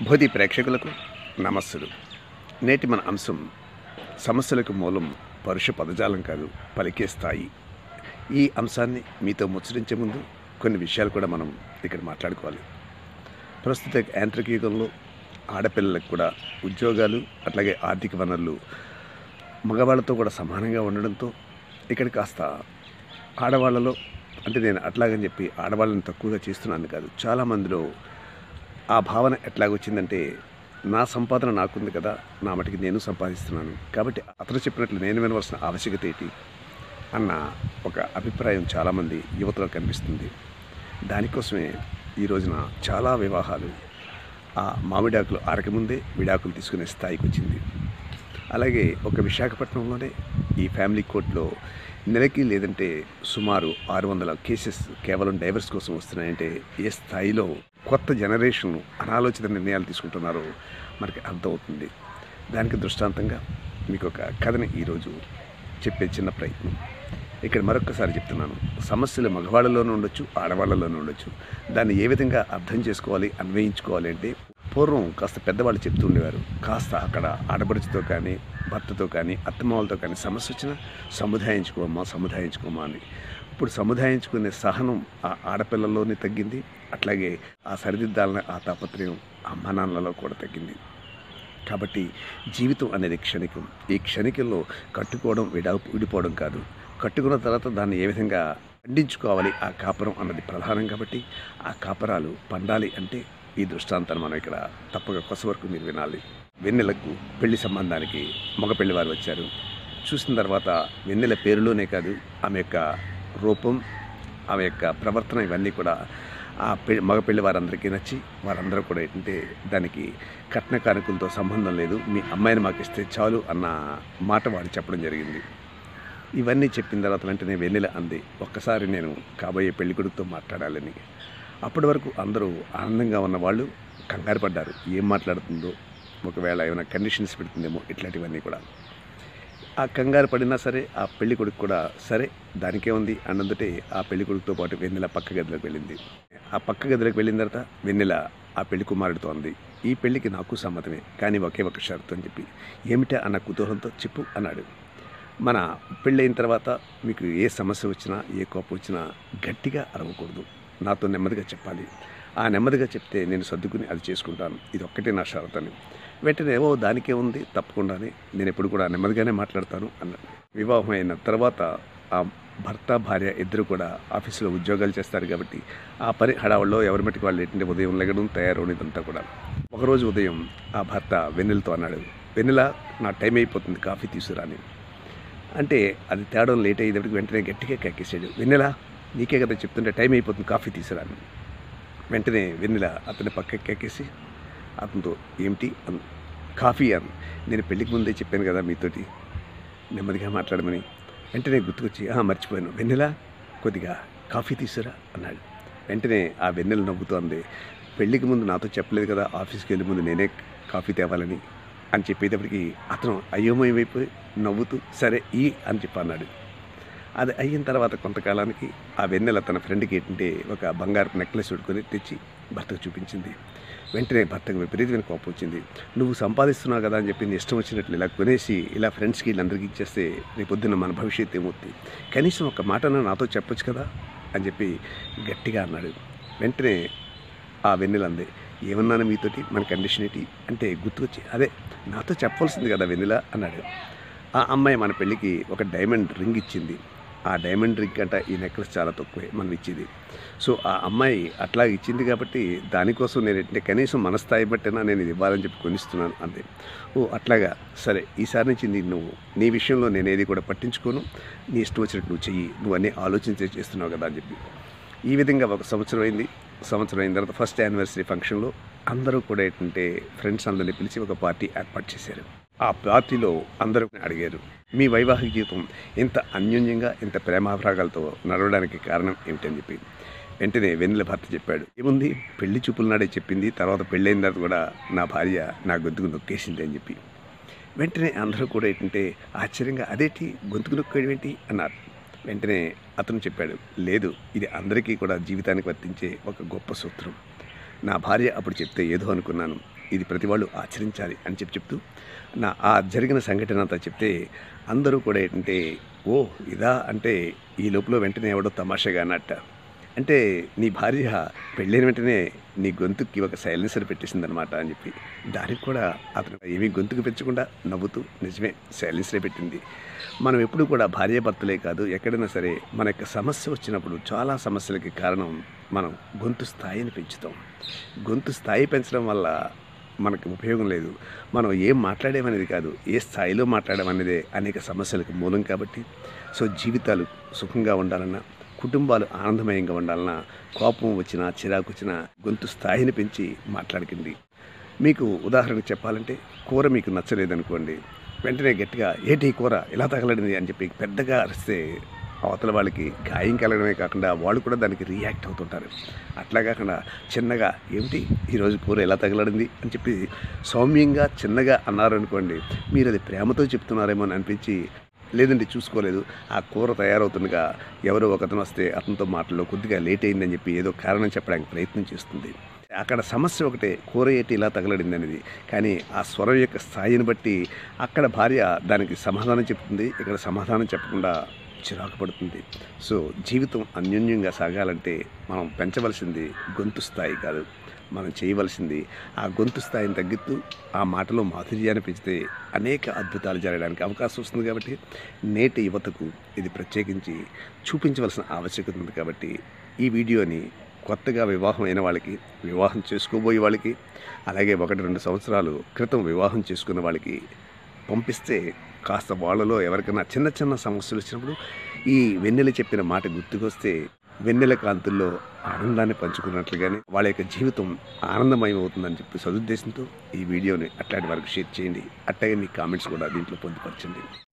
బోధి ప్రేక్షకులకు నమస్సులు. నేటి మన అంశం సమస్యలకు మూలం పరుష పదజాలం కాదు, పలికే స్థాయి. ఈ అంశాన్ని మీతో ముచ్చరించే ముందు కొన్ని విషయాలు కూడా మనం ఇక్కడ మాట్లాడుకోవాలి. ప్రస్తుత యాంత్రిక యుగంలో ఆడపిల్లలకు కూడా ఉద్యోగాలు అట్లాగే ఆర్థిక వనరులు మగవాళ్ళతో కూడా సమానంగా ఉండడంతో ఇక్కడ కాస్త ఆడవాళ్ళలో అంటే నేను అట్లాగని చెప్పి ఆడవాళ్ళని తక్కువగా చేస్తున్నాను కాదు, చాలామందిలో ఆ భావన ఎట్లాగొచ్చిందంటే నా సంపాదన నాకుంది కదా, నా మటుకి నేను సంపాదిస్తున్నాను కాబట్టి అతను చెప్పినట్లు నేను వినవలసిన ఆవశ్యకత ఏంటి అన్న ఒక అభిప్రాయం చాలామంది యువతలో కనిపిస్తుంది. దానికోసమే ఈ రోజున చాలా వివాహాలు ఆ మామిడాకులు ఆరకముందే విడాకులు తీసుకునే స్థాయికి వచ్చింది. అలాగే ఒక విశాఖపట్నంలోనే ఈ ఫ్యామిలీ కోర్టులో నెలకి లేదంటే సుమారు 600 కేసెస్ కేవలం డైవర్స్ కోసం వస్తున్నాయంటే ఏ స్థాయిలో కొత్త జనరేషన్ అనాలోచిత నిర్ణయాలు తీసుకుంటున్నారో మనకి అర్థమవుతుంది. దానికి దృష్టాంతంగా మీకు ఒక కథని ఈరోజు చెప్పే చిన్న ప్రయత్నం. ఇక్కడ మరొక్కసారి చెప్తున్నాను, సమస్యలు మగవాళ్ళలోనూ ఉండొచ్చు, ఆడవాళ్ళలోనూ ఉండొచ్చు. దాన్ని ఏ విధంగా అర్థం చేసుకోవాలి, అన్వయించుకోవాలి అంటే పూర్వం కాస్త పెద్దవాళ్ళు చెప్తూ ఉండేవారు, కాస్త అక్కడ ఆడపడుచుతో కానీ భర్తతో కానీ అత్తమామలతో కానీ సమస్య వచ్చినా సముదాయించుకోమా అని. ఇప్పుడు సముదాయించుకునే సహనం ఆ ఆడపిల్లల్లోనే తగ్గింది, అట్లాగే ఆ సరిదిద్దాలనే ఆ తాపత్రయం అమ్మా నాన్నలలో కూడా తగ్గింది. కాబట్టి జీవితం అనేది క్షణికం. ఈ క్షణికంలో కట్టుకోవడం విడిపోవడం కాదు, కట్టుకున్న తర్వాత దాన్ని ఏ విధంగా పండించుకోవాలి ఆ కాపురం అన్నది ప్రధానం. కాబట్టి ఆ కాపరాలు పండాలి అంటే ఈ దృష్టాంతాన్ని మనం ఇక్కడ తప్పక కొస వరకు మీరు వినాలి. వెన్నెలకు పెళ్లి సంబంధానికి మగ పెళ్లివారు వచ్చారు. చూసిన తర్వాత వెన్నెల పేరులోనే కాదు, ఆమె యొక్క రూపం, ఆమె యొక్క ప్రవర్తన ఇవన్నీ కూడా ఆ మగ పెళ్లి వారందరికీ నచ్చి వారందరూ కూడా ఏంటంటే దానికి కట్న కానుకలతో సంబంధం లేదు, మీ అమ్మాయిని మాకు ఇస్తే చాలు అన్న మాట వాడు చెప్పడం జరిగింది. ఇవన్నీ చెప్పిన తర్వాత వెంటనే వెన్నెల అంది, ఒక్కసారి నేను కాబోయే పెళ్లి కొడుకుతో మాట్లాడాలని. అప్పటి వరకు అందరూ ఆనందంగా ఉన్న వాళ్ళు కంగారు పడ్డారు, ఏం మాట్లాడుతుందో, ఒకవేళ ఏమైనా కండిషన్స్ పెడుతుందేమో, ఇట్లాంటివన్నీ కూడా. ఆ కంగారు పడినా సరే ఆ పెళ్లి కొడుకు కూడా సరే దానికే ఉంది అన్నందుటే ఆ పెళ్లి కొడుకుతో పాటు వెన్నెల పక్క గదిలోకి వెళ్ళింది. ఆ పక్క గదిలోకి వెళ్ళిన తర్వాత వెన్నెల ఆ పెళ్లి కుమారుడితో అంది, ఈ పెళ్లికి నాకు సమ్మతమే, కానీ ఒకే ఒక షరతు అని చెప్పి. ఏమిటా అన్న కుతూహలంతో చెప్పు అన్నాడు. మన పెళ్ళైన తర్వాత మీకు ఏ సమస్య వచ్చినా ఏ కోపం వచ్చినా గట్టిగా అరవకూడదు, నాతో నెమ్మదిగా చెప్పాలి. ఆ నెమ్మదిగా చెప్తే నేను సర్దుకుని అది చేసుకుంటాను, ఇది ఒక్కటే నా షరతు అని. వెంటనే దానికే ఉంది, తప్పకుండానే నేను ఎప్పుడు కూడా నెమ్మదిగానే మాట్లాడతాను అన్నాడు. వివాహం అయిన తర్వాత ఆ భర్త భార్య ఇద్దరు కూడా ఆఫీసులో ఉద్యోగాలు చేస్తారు కాబట్టి ఆ పని హడావుల్లో ఎవరి మట్టికి వాళ్ళు ఏంటంటే ఉదయం లెగడం తయారవడం ఇదంతా కూడా. ఒకరోజు ఉదయం ఆ భర్త వెన్నెలతో అన్నాడు, వెన్నెల నా టైం అయిపోతుంది, కాఫీ తీసుకురాని అంటే అది తేడం లేట్ అయ్యేటప్పటికి వెంటనే గట్టిగా కక్కేసాడు. వెన్నెల నీకే కదా చెప్తుంటే టైం అయిపోతుంది, కాఫీ తీసుకురాని. వెంటనే వెన్నెల అతని పక్కకి ఎక్కేసి అతనితో ఏమిటి కాఫీ అని, నేను పెళ్ళికి ముందే చెప్పాను కదా మీతోటి నెమ్మదిగా మాట్లాడమని. వెంటనే గుర్తుకొచ్చి మర్చిపోయాను, వెన్నెల కొద్దిగా కాఫీ తీసుకురా అన్నాడు. వెంటనే ఆ వెన్నెల నవ్వుతోంది, పెళ్ళికి ముందు నాతో చెప్పలేదు కదా ఆఫీస్కి వెళ్ళే ముందు నేనే కాఫీ తేవాలని అని చెప్పేటప్పటికి అతను అయోమయమైపోయి నవ్వుతూ సరే అని చెప్పి అన్నాడు. అది అయిన తర్వాత కొంతకాలానికి ఆ వెన్నెల తన ఫ్రెండ్కి ఏంటంటే ఒక బంగారు నెక్లెస్ పెట్టుకొని తెచ్చి భర్తకు చూపించింది. వెంటనే భర్తకు విపరీతమైన కోపం వచ్చింది. నువ్వు సంపాదిస్తున్నావు కదా అని చెప్పి నీ ఇష్టం వచ్చినట్లు ఇలా కొనేసి ఇలా ఫ్రెండ్స్కి వీళ్ళందరికీ ఇచ్చేస్తే రేపొద్దున మన భవిష్యత్తు ఏమవుతుంది, కనీసం ఒక మాటను నాతో చెప్పొచ్చు కదా అని చెప్పి గట్టిగా అన్నాడు. వెంటనే ఆ వెన్నెల అంది, ఏమన్నాను మీతోటి, మన కండిషన్ ఏంటి అంటే గుర్తుకొచ్చి అదే నాతో చెప్పవలసింది కదా వెన్నెల అన్నాడు. ఆ అమ్మాయి మన పెళ్ళికి ఒక డైమండ్ రింగ్ ఇచ్చింది. ఆ డైమండ్ రింగ్ అంట ఈ నెక్లెస్ చాలా తక్కువే మనం ఇచ్చింది. సో ఆ అమ్మాయి అట్లా ఇచ్చింది కాబట్టి దానికోసం నేను ఏంటంటే కనీసం మన స్థాయి బట్టినా నేను ఇది ఇవ్వాలని చెప్పి కొనిస్తున్నాను అంతే. అట్లాగా సరే, ఈసారి నుంచి నీ విషయంలో నేను ఏది కూడా పట్టించుకోను, నీ ఇష్టం వచ్చినట్టు నువ్వు చెయ్యి, నువ్వు అన్నీ ఆలోచించే చేస్తున్నావు కదా అని చెప్పి. ఈ విధంగా ఒక సంవత్సరం అయింది. సంవత్సరం అయిన తర్వాత ఫస్ట్ యానివర్సరీ ఫంక్షన్లో అందరూ కూడా ఏంటంటే ఫ్రెండ్స్ అందరినీ పిలిచి ఒక పార్టీ ఏర్పాటు చేశారు. ఆ పార్టీలో అందరూ అడిగారు, మీ వైవాహిక జీవితం ఇంత అన్యోన్యంగా ఇంత ప్రేమాభరాగాలతో నడవడానికి కారణం ఏమిటని చెప్పి. వెంటనే వెన్నెల భర్త చెప్పాడు, ఏముంది పెళ్లి చూపుల నాడే చెప్పింది, తర్వాత పెళ్ళైన తర్వాత కూడా నా భార్య నా గొంతుకు నొక్కేసింది అని చెప్పి. వెంటనే అందరూ కూడా ఏంటంటే ఆశ్చర్యంగా అదేంటి గొంతుకు నొక్కేయడం ఏంటి అన్నారు. వెంటనే అతను చెప్పాడు, లేదు ఇది అందరికీ కూడా జీవితానికి వర్తించే ఒక గొప్ప సూత్రం. నా భార్య అప్పుడు చెప్తే ఏదో అనుకున్నాను, ఇది ప్రతి వాళ్ళు ఆచరించాలి అని చెప్తూ ఆ జరిగిన సంఘటన అంతా చెప్తే అందరూ కూడా ఏంటంటే ఓ ఇదా అంటే ఈ లోపల వెంటనే ఎవడో తమాషాగా అన్నట్ట అంటే నీ భార్య పెళ్ళైన వెంటనే నీ గొంతుకి ఒక సైలెన్సర్ పెట్టేసిందనమాట అని చెప్పి దానికి కూడా అతను ఏమీ గొంతుకు పెంచకుండా నవ్వుతూ నిజమే సైలెన్సరే పెట్టింది. మనం ఎప్పుడు కూడా భార్యాభర్తలే కాదు ఎక్కడైనా సరే మన యొక్క సమస్య వచ్చినప్పుడు చాలా సమస్యలకి కారణం మనం గొంతు స్థాయిని పెంచుతాం. గొంతు స్థాయి పెంచడం వల్ల మనకు ఉపయోగం లేదు. మనం ఏం మాట్లాడేమనేది కాదు, ఏ స్థాయిలో మాట్లాడమనేదే అనేక సమస్యలకు మూలం. కాబట్టి సో జీవితాలు సుఖంగా ఉండాలన్నా, కుటుంబాలు ఆనందమయంగా ఉండాలన్నా కోపం వచ్చినా చిరాకు వచ్చినా గొంతు స్థాయిని పెంచి మాట్లాడకండి. మీకు ఉదాహరణకు చెప్పాలంటే కూర మీకు నచ్చలేదనుకోండి, వెంటనే గట్టిగా ఏంటి కూర ఇలా తగలడింది అని చెప్పి పెద్దగా అరిస్తే అవతల వాళ్ళకి గాయం కలగడమే కాకుండా వాళ్ళు కూడా దానికి రియాక్ట్ అవుతుంటారు. అట్లా కాకుండా చిన్నగా ఏమిటి ఈరోజు కూర ఎలా తగలడింది అని చెప్పి సౌమ్యంగా చిన్నగా అన్నారనుకోండి, మీరు అది ప్రేమతో చెప్తున్నారేమో అని అనిపించి లేదండి చూసుకోలేదు, ఆ కూర తయారవుతుండగా ఎవరో ఒకతను వస్తే అతనితో మాటల్లో కొద్దిగా లేట్ అయిందని చెప్పి ఏదో కారణం చెప్పడానికి ప్రయత్నం చేస్తుంది. అక్కడ సమస్య ఒకటే, కూర ఏంటి ఇలా తగలడింది అనేది. కానీ ఆ స్వరం యొక్క స్థాయిని బట్టి అక్కడ భార్య దానికి సమాధానం చెప్తుంది, ఇక్కడ సమాధానం చెప్పకుండా చిరాకు పడుతుంది. సో జీవితం అన్యోన్యంగా సాగాలంటే మనం పెంచవలసింది గొంతు స్థాయి కాదు, మనం చేయవలసింది ఆ గొంతు స్థాయిని తగ్గిస్తూ ఆ మాటలో మాధుర్యాన్ని పెంచితే అనేక అద్భుతాలు జరగడానికి అవకాశం వస్తుంది. కాబట్టి నేటి యువతకు ఇది ప్రత్యేకించి చూపించవలసిన ఆవశ్యకత ఉంది. కాబట్టి ఈ వీడియోని కొత్తగా వివాహం అయిన వాళ్ళకి, వివాహం చేసుకోబోయే వాళ్ళకి, అలాగే 1-2 సంవత్సరాలు క్రితం వివాహం చేసుకున్న వాళ్ళకి పంపిస్తే కాస్త వాళ్ళలో ఎవరికైనా చిన్న చిన్న సమస్యలు వచ్చినప్పుడు ఈ వెన్నెల చెప్పిన మాట గుర్తుకొస్తే వెన్నెల కాంతుల్లో ఆనందాన్ని పంచుకున్నట్లుగానే వాళ్ళ యొక్క జీవితం ఆనందమయం అవుతుందని చెప్పి సదుద్దేశంతో ఈ వీడియోని అట్లాంటి వరకు షేర్ చేయండి. అట్లాగే మీ కామెంట్స్ కూడా దీంట్లో పొందుపరచండి.